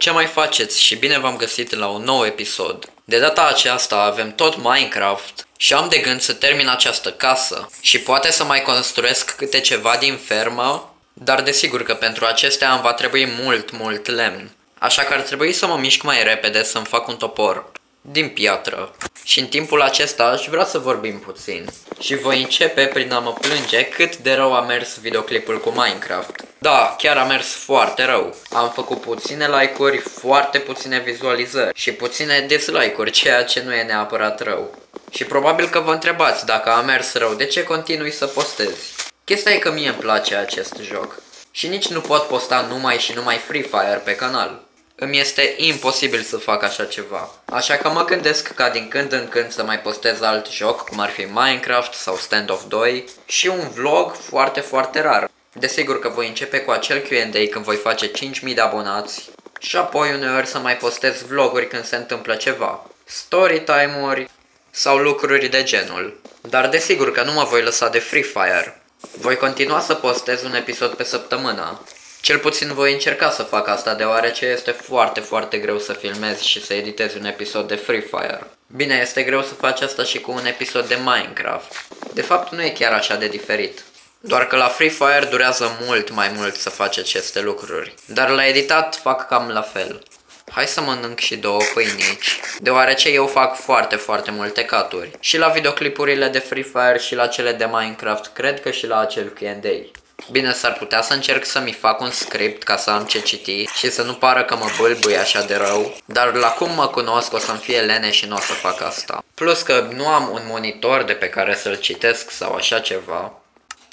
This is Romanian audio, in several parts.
Ce mai faceți și bine v-am găsit la un nou episod. De data aceasta avem tot Minecraft și am de gând să termin această casă și poate să mai construiesc câte ceva din fermă, dar desigur că pentru acestea îmi va trebui mult lemn. Așa că ar trebui să mă mișc mai repede să-mi fac un topor din piatră. Și în timpul acesta aș vrea să vorbim puțin. Și voi începe prin a mă plânge cât de rău a mers videoclipul cu Minecraft. Da, chiar a mers foarte rău. Am făcut puține like-uri, foarte puține vizualizări și puține dislike-uri, ceea ce nu e neapărat rău. Și probabil că vă întrebați, dacă a mers rău, de ce continui să postezi? Chestia e că mie îmi place acest joc. Și nici nu pot posta numai Free Fire pe canal. Îmi este imposibil să fac așa ceva. Așa că mă gândesc ca din când în când să mai postez alt joc, cum ar fi Minecraft sau Standoff 2 și un vlog foarte rar. Desigur că voi începe cu acel Q&A când voi face 5000 de abonați și apoi uneori să mai postez vloguri când se întâmplă ceva, story time-uri sau lucruri de genul. Dar desigur că nu mă voi lăsa de Free Fire. Voi continua să postez un episod pe săptămână. Cel puțin voi încerca să fac asta, deoarece este foarte greu să filmezi și să editezi un episod de Free Fire. Bine, este greu să faci asta și cu un episod de Minecraft. De fapt, nu e chiar așa de diferit. Doar că la Free Fire durează mult mai mult să faci aceste lucruri. Dar la editat fac cam la fel. Hai să mănânc și două pâinici, deoarece eu fac foarte multe caturi. Și la videoclipurile de Free Fire și la cele de Minecraft, cred că și la acel Q&A. Bine, s-ar putea să încerc să-mi fac un script ca să am ce citi și să nu pară că mă bâlbâi așa de rău, dar la cum mă cunosc o să-mi fie lene și nu o să fac asta. Plus că nu am un monitor de pe care să-l citesc sau așa ceva.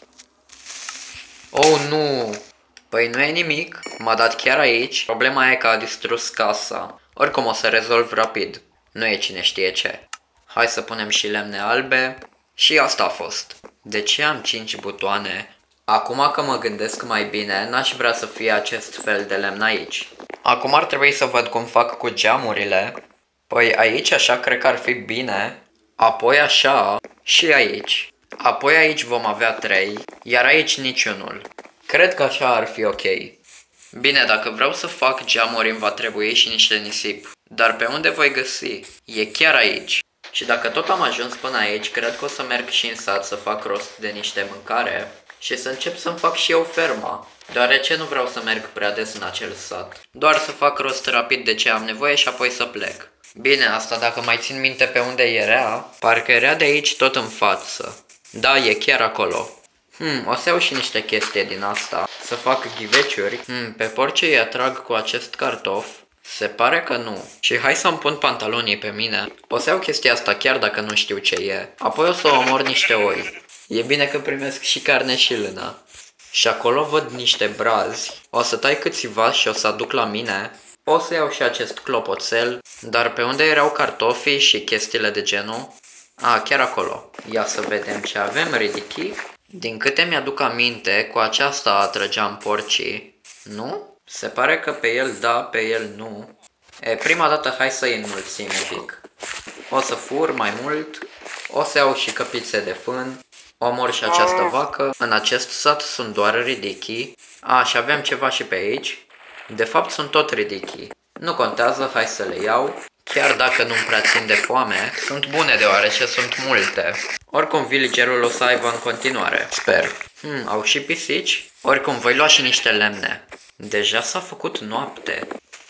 Oh, nu! Păi nu e nimic, m-a dat chiar aici, problema e că a distrus casa. Oricum o să rezolv rapid, nu e cine știe ce. Hai să punem și lemne albe și asta a fost. De ce am 5 butoane? Acum că mă gândesc mai bine, n-aș vrea să fie acest fel de lemn aici. Acum ar trebui să văd cum fac cu geamurile. Păi aici așa cred că ar fi bine. Apoi așa și aici. Apoi aici vom avea 3, iar aici niciunul. Cred că așa ar fi ok. Bine, dacă vreau să fac geamuri îmi va trebui și niște nisip. Dar pe unde voi găsi? E chiar aici. Și dacă tot am ajuns până aici, cred că o să merg și în sat să fac rost de niște mâncare și să încep să-mi fac și eu ferma, deoarece nu vreau să merg prea des în acel sat. Doar să fac rost rapid de ce am nevoie și apoi să plec. Bine, asta dacă mai țin minte pe unde era, parcă era de aici tot în față. Da, e chiar acolo. O să iau și niște chestii din asta, să fac ghiveciuri. Pe porci îi atrag cu acest cartof? Se pare că nu. Și hai să-mi pun pantalonii pe mine. O să iau chestia asta chiar dacă nu știu ce e. Apoi o să omor niște oi. E bine că primesc și carne și lână. Și acolo văd niște brazi. O să tai câțiva și o să aduc la mine. O să iau și acest clopoțel. Dar pe unde erau cartofii și chestiile de genul? Chiar acolo. Ia să vedem ce avem, ridichi. Din câte mi-aduc aminte, cu aceasta atrăgeam porcii. Nu? Se pare că pe el da, pe el nu. Prima dată hai să-i înmulțim un pic. O să fur mai mult. O să iau și căpițe de fân. Omor și această vacă. În acest sat sunt doar ridichii. Și avem ceva și pe aici. De fapt sunt tot ridichii. Nu contează, hai să le iau. Chiar dacă nu-mi prea țin de foame, sunt bune deoarece sunt multe. Oricum villagerul o să aibă în continuare, sper. Au și pisici? Oricum voi lua și niște lemne. Deja s-a făcut noapte.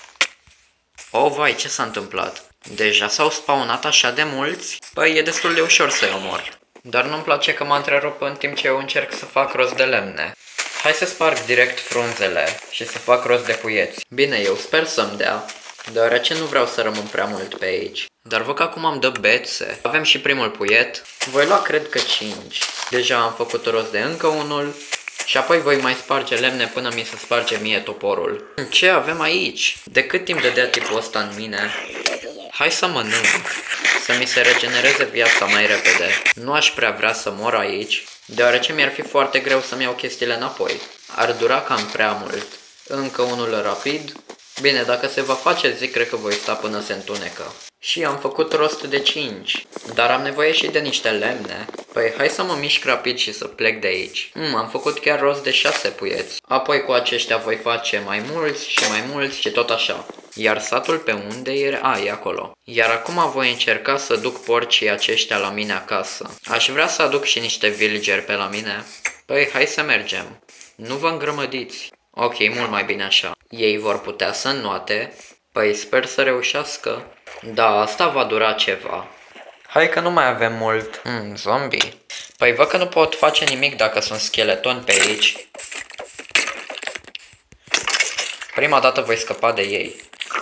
Oh, vai, ce s-a întâmplat? Deja s-au spawnat așa de mulți? Păi e destul de ușor să-i omor. Dar nu-mi place că mă întrerup în timp ce eu încerc să fac rost de lemne. Hai să sparg direct frunzele și să fac rost de puieți. Bine, eu sper să-mi dea, deoarece nu vreau să rămân prea mult pe aici. Dar văd că acum îmi dă bețe. Avem și primul puiet. Voi lua cred că 5. Deja am făcut rost de încă unul. Și apoi voi mai sparge lemne până mi se sparge mie toporul. Ce avem aici? De cât timp dădea tipul ăsta în mine? Hai să mănânc, să mi se regenereze viața mai repede. Nu aș prea vrea să mor aici, deoarece mi-ar fi foarte greu să-mi iau chestiile înapoi. Ar dura cam prea mult. Încă unul rapid. Bine, dacă se va face zi, cred că voi sta până se întunecă. Și am făcut rost de 5, dar am nevoie și de niște lemne. Păi hai să mă mișc rapid și să plec de aici. Am făcut chiar rost de 6 puieți. Apoi cu aceștia voi face mai mulți și mai mulți și tot așa. Iar satul pe unde e? E acolo. Iar acum voi încerca să duc porcii aceștia la mine acasă. Aș vrea să aduc și niște villageri pe la mine. Păi hai să mergem. Nu vă îngrămădiți. Ok, mult mai bine așa. Ei vor putea să înnoate. Păi sper să reușească. Da, asta va dura ceva. Hai că nu mai avem mult. Zombie. Păi văd că nu pot face nimic dacă sunt scheletoni pe aici. Prima dată voi scăpa de ei.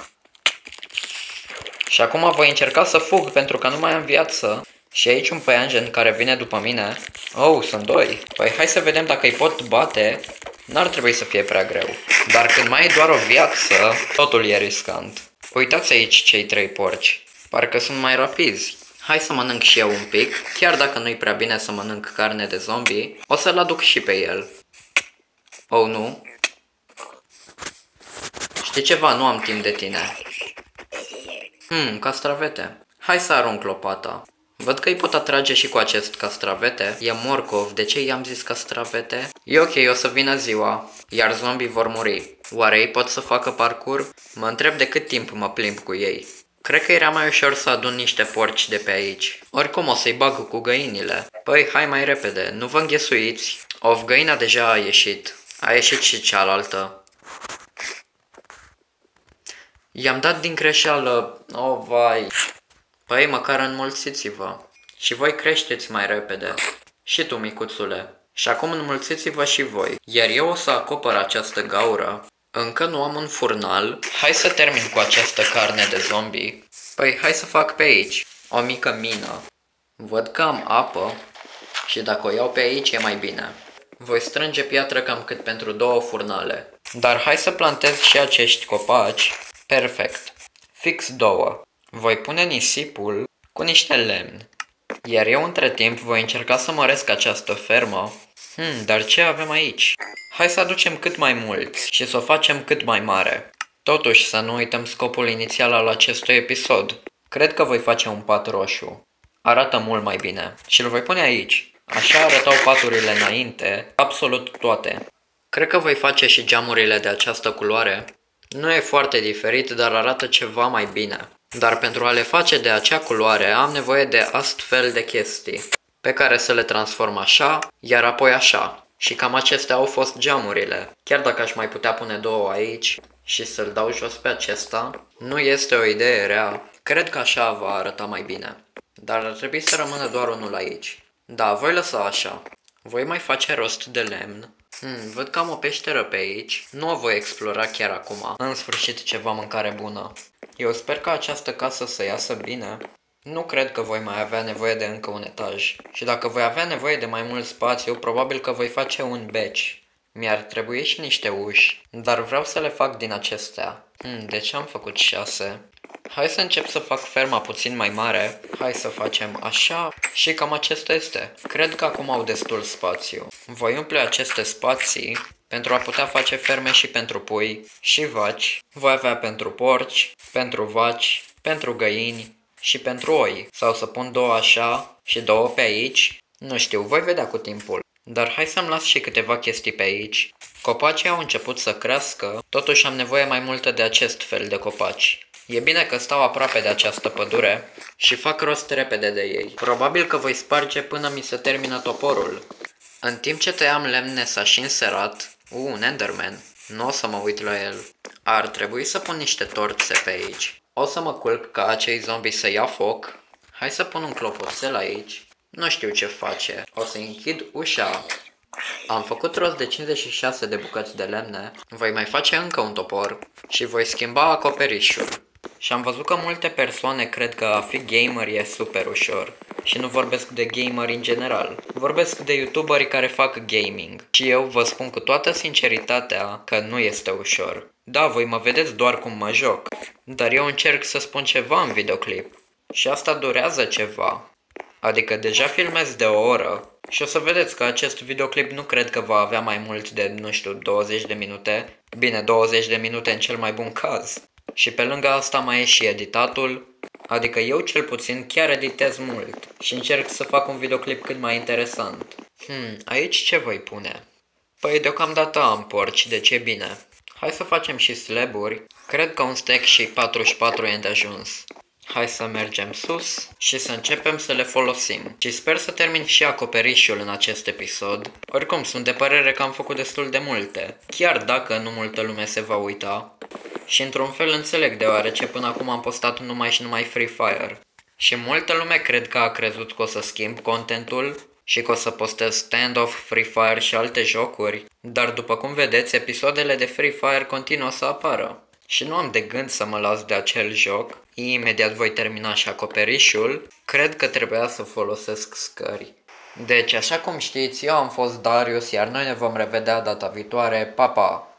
Și acum voi încerca să fug pentru că nu mai am viață. Și aici un păianjen care vine după mine. Oh, sunt doi. Păi hai să vedem dacă îi pot bate. N-ar trebui să fie prea greu. Dar când mai e doar o viață, totul e riscant. Uitați aici cei 3 porci. Parcă sunt mai rapizi. Hai să mănânc și eu un pic. Chiar dacă nu-i prea bine să mănânc carne de zombie, o să-l aduc și pe el. Oh, nu. Știi ceva? Nu am timp de tine. Castravete. Hai să arunc lopata. Văd că îi pot atrage și cu acest castravete. E morcov, de ce i-am zis castravete? E ok, o să vină ziua, iar zombii vor muri. Oare ei pot să facă parcurs? Mă întreb de cât timp mă plimb cu ei. Cred că era mai ușor să adun niște porci de pe aici. Oricum o să-i bag cu găinile. Păi, hai mai repede, nu vă înghesuiți. Găina deja a ieșit. A ieșit și cealaltă. I-am dat din greșeală. Vai. Păi, măcar înmulțiți-vă. Și voi creșteți mai repede. Și tu, micuțule. Și acum înmulțiți-vă și voi. Iar eu o să acopăr această gaură. Încă nu am un furnal. Hai să termin cu această carne de zombie. Păi, hai să fac pe aici o mică mină. Văd că am apă. Și dacă o iau pe aici e mai bine. Voi strânge piatră cam cât pentru 2 furnale. Dar hai să plantez și acești copaci. Perfect. Fix 2. Voi pune nisipul cu niște lemn. Iar eu între timp voi încerca să măresc această fermă. Dar ce avem aici? Hai să aducem cât mai mulți și să o facem cât mai mare. Totuși să nu uităm scopul inițial al acestui episod. Cred că voi face un pat roșu. Arată mult mai bine. Și îl voi pune aici. Așa arătau paturile înainte, absolut toate. Cred că voi face și geamurile de această culoare. Nu e foarte diferit, dar arată ceva mai bine. Dar pentru a le face de acea culoare am nevoie de astfel de chestii, pe care să le transform așa, iar apoi așa. Și cam acestea au fost geamurile. Chiar dacă aș mai putea pune 2 aici și să-l dau jos pe acesta, nu este o idee rea. Cred că așa va arăta mai bine. Dar ar trebui să rămână doar unul aici. Da, voi lăsa așa. Voi mai face rost de lemn. Văd că am o peșteră pe aici. Nu o voi explora chiar acum. În sfârșit ceva mâncare bună. Eu sper că această casă să iasă bine. Nu cred că voi mai avea nevoie de încă un etaj. Și dacă voi avea nevoie de mai mult spațiu, probabil că voi face un beci. Mi-ar trebui și niște uși, dar vreau să le fac din acestea. De ce am făcut 6? Hai să încep să fac ferma puțin mai mare. Hai să facem așa și cam acesta este. Cred că acum au destul spațiu. Voi umple aceste spații pentru a putea face ferme și pentru pui și vaci. Voi avea pentru porci, pentru vaci, pentru găini și pentru oi. Sau să pun 2 așa și 2 pe aici. Nu știu, voi vedea cu timpul. Dar hai să-mi las și câteva chestii pe aici. Copacii au început să crească, totuși am nevoie mai multă de acest fel de copaci. E bine că stau aproape de această pădure și fac rost repede de ei. Probabil că voi sparge până mi se termină toporul. În timp ce tăiam lemne s-a și înserat. Un Enderman. Nu o să mă uit la el. Ar trebui să pun niște torțe pe aici. O să mă culc ca acei zombi să ia foc. Hai să pun un clopoțel aici. Nu știu ce face. O să închid ușa. Am făcut rost de 56 de bucăți de lemne. Voi mai face încă un topor și voi schimba acoperișul. Și am văzut că multe persoane cred că a fi gamer e super ușor. Și nu vorbesc de gameri în general. Vorbesc de youtuberi care fac gaming. Și eu vă spun cu toată sinceritatea că nu este ușor. Da, voi mă vedeți doar cum mă joc. Dar eu încerc să spun ceva în videoclip. Și asta durează ceva. Adică deja filmez de 1 oră. Și o să vedeți că acest videoclip nu cred că va avea mai mult de, nu știu, 20 de minute. Bine, 20 de minute în cel mai bun caz. Și pe lângă asta mai e și editatul. Adică eu cel puțin chiar editez mult și încerc să fac un videoclip cât mai interesant. Aici ce voi pune? Păi deocamdată am porci, deci e bine. Hai să facem și slaburi. Cred că un stack și 44 e îndeajuns. Hai să mergem sus și să începem să le folosim. Și sper să termin și acoperișul în acest episod. Oricum, sunt de părere că am făcut destul de multe, chiar dacă nu multă lume se va uita. Și într-un fel înțeleg, deoarece până acum am postat numai și numai Free Fire. Și multă lume cred că a crezut că o să schimb contentul și că o să postez Standoff, Free Fire și alte jocuri, dar după cum vedeți, episoadele de Free Fire continuă să apară. Și nu am de gând să mă las de acel joc. Imediat voi termina și acoperișul. Cred că trebuia să folosesc scări. Deci, așa cum știți, eu am fost Darius, iar noi ne vom revedea data viitoare. Pa, pa!